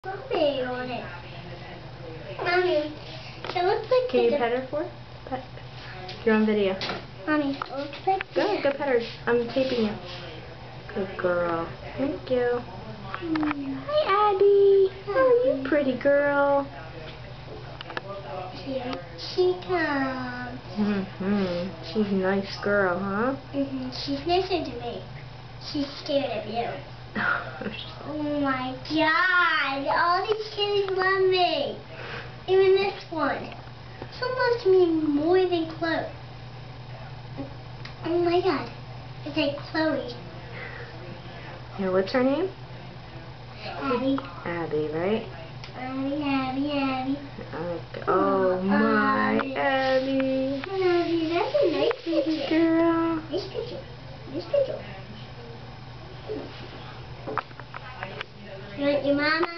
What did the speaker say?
Strawberry on it. Mommy, it looks like Can you pet her for? Pet. You're on video. Mommy, it looks like Go pet her. I'm taping you. Good girl. Thank you. Hi, Abby. Oh, you pretty girl. Here she comes. She's a nice girl, huh? She's nicer to me. She's scared of you. Oh my God! All these kitties love me. Even this one. She loves me more than Chloe. Oh my God! It's like Chloe. Yeah, what's her name? Abby. Abby, right? Abby. Okay. Oh my Abby. Abby, that's a nice picture. Girl. Nice picture. Nice picture. You want your mama?